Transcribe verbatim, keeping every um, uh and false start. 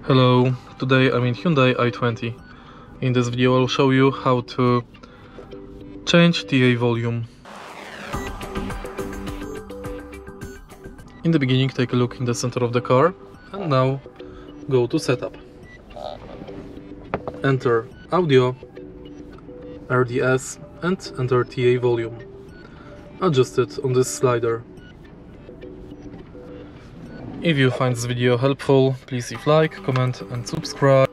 Hello, today I'm in Hyundai i twenty. In this video I'll show you how to change T A volume. In the beginning take a look in the center of the car and now go to setup. Enter audio, R D S and enter T A volume. Adjust it on this slider. If you find this video helpful, please leave like, comment and subscribe.